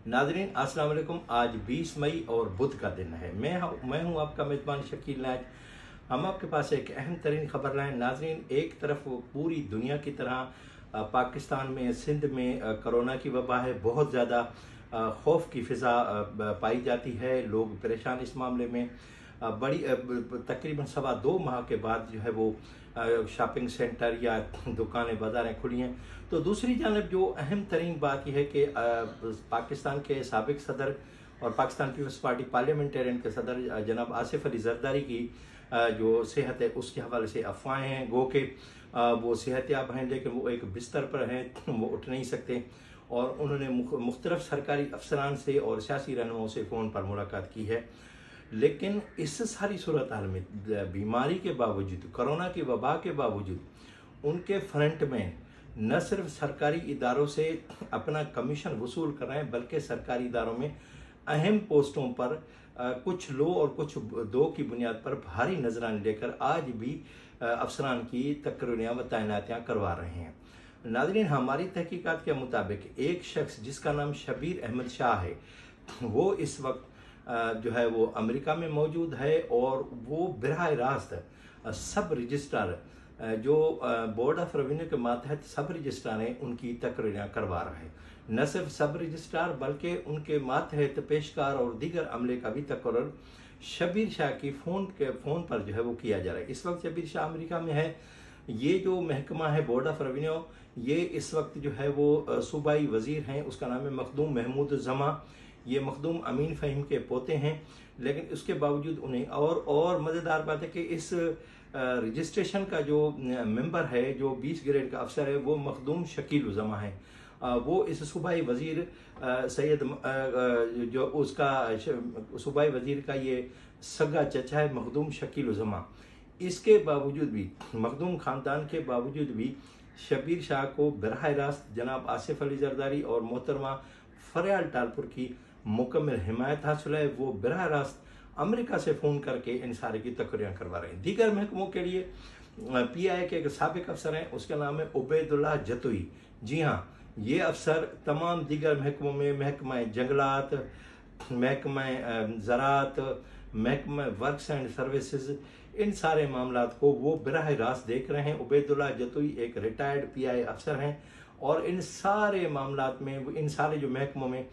नाज़रीन अस्सलाम वालेकुम। आज 20 मई और बुध का दिन है। मैं हूं आपका मेज़बान शकील नाज। हम आपके पास एक अहम तरीन खबर लाएं। नाज़रीन, एक तरफ पूरी दुनिया की तरह पाकिस्तान में सिंध में कोरोना की वबा है। बहुत ज़्यादा खौफ की फ़िज़ा पाई जाती है। लोग परेशान इस मामले में। बड़ी तकरीबन 2.25 माह के बाद जो है वो शॉपिंग सेंटर या दुकानें बाज़ारें खुली हैं। तो दूसरी जानब जो अहम तरीन बात यह है कि पाकिस्तान के साबिक सदर और पाकिस्तान पीपल्स पार्टी पार्लियामेंटेरियन के सदर जनाब आसिफ अली जरदारी की जो सेहत है उसके हवाले से अफवाहें हैं। गो के वो सेहतयाब हैं, लेकिन वो एक बिस्तर पर हैं, वो उठ नहीं सकते। और उन्होंने मुख्तलिफ सरकारी अफसरान से और सियासी रहनुमाओं से फ़ोन पर मुलाकात की है। लेकिन इस सारी सूरत हाल में बीमारी के बावजूद, कोरोना की वबा के बावजूद, उनके फ्रंट में न सिर्फ सरकारी इदारों से अपना कमीशन वसूल कर रहे हैं, बल्कि सरकारी इदारों में अहम पोस्टों पर कुछ लो और कुछ दो की बुनियाद पर भारी नजराने लेकर आज भी अफसरान की तकरीरियाँ व तैनातियाँ करवा रहे हैं। नाज़रीन, हमारी तहकीकात के मुताबिक एक शख्स जिसका नाम शबीर अहमद शाह है, वो इस वक्त जो है वो अमेरिका में मौजूद है और वो बराह रास्त सब रजिस्ट्रार जो बोर्ड ऑफ रेवेन्यू के मातहत सब रजिस्ट्रार हैं उनकी तकरीरें करवा रहे हैं। न सिर्फ सब रजिस्ट्रार बल्कि उनके मातहत पेशकार और दीगर अमले का भी तकर्रुर शबीर शाह की फ़ोन पर जो है वो किया जा रहा है। इस वक्त शबीर शाह अमेरिका में है। ये जो महकमा है बोर्ड ऑफ रेवेन्यू, ये इस वक्त जो है वो सूबाई वजीर हैं, उसका नाम है मखदूम महमूद जमा। ये मखदूम अमीन फ़हीम के पोते हैं, लेकिन उसके बावजूद उन्हें और मज़ेदार बात है कि इस रजिस्ट्रेशन का जो मेंबर है, जो 20 ग्रेड का अफसर है, वो मखदूम शकील जमा है। वो इस सूबाई वज़ीर सैयद जो उसका सूबाई वज़ीर का ये सगा चचा है मखदूम शकील जमा। इसके बावजूद भी, मखदूम ख़ानदान के बावजूद भी शबीर शाह को बराह रास्त जनाब आसिफ अली जरदारी और मोहतरमा फरियाल टालपुर की मुकम्मल हिमायत हासिल है। वो बराह रास्त अमेरिका से फ़ोन करके इन सारे की तकरीरें करवा रहे हैं। दीगर महकमों के लिए PI के एक साबिक अफसर हैं, उसका नाम है उबैदुल्लाह जतोई। जी हाँ, ये अफसर तमाम दीगर महकमों में, महकमा जंगलात, महकमा ज़राअत, महकमा वर्क्स एंड सर्विसेज, इन सारे मामलात को वो बराह रास्त देख रहे हैं। उबैदुल्लाह जतोई एक रिटायर्ड PI अफसर हैं और इन सारे मामलात में, इन सारे जो महकमों में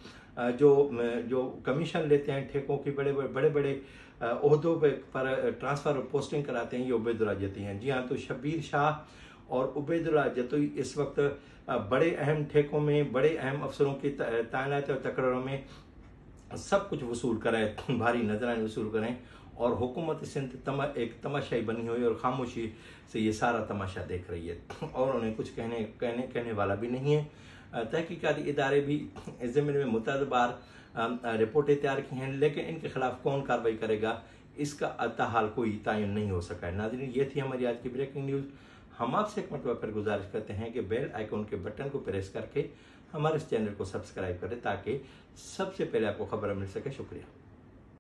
जो कमीशन लेते हैं, ठेकों की बड़े बड़े ओहदों पर ट्रांसफ़र और पोस्टिंग कराते हैं, ये उबैदुल्लाह जतोई हैं। जी हाँ, तो शबीर शाह और उबैदुल्लाह जतोई इस वक्त बड़े अहम ठेकों में, बड़े अहम अफसरों की तैनाती और तकरीरों में सब कुछ वसूल करें, भारी नजराने वसूल करें। और हुकूमत सिंध एक तमाशाई बनी हुई और खामोशी से ये सारा तमाशा देख रही है और उन्हें कुछ कहने वाला भी नहीं है। तहकीकाती इदारे भी इस ज़मीन में मुतअद्दिबार रिपोर्टें तैयार की हैं, लेकिन इनके खिलाफ कौन कार्रवाई करेगा इसका अताहाल कोई तयन नहीं हो सका है। नाज़रीन, ये थी हमारी आज की ब्रेकिंग न्यूज़। हम आपसे एक मरतबा फिर गुजारिश करते हैं कि बेल आइकॉन के बटन को प्रेस करके हमारे इस चैनल को सब्सक्राइब करें ताकि सबसे पहले आपको खबर मिल सके। शुक्रिया।